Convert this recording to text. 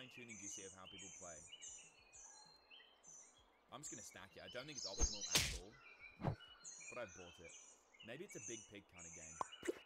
fine-tuning do you see of how people play? I'm just going to stack it. I don't think it's optimal at all, but I bought it. Maybe it's a big pig kind of game.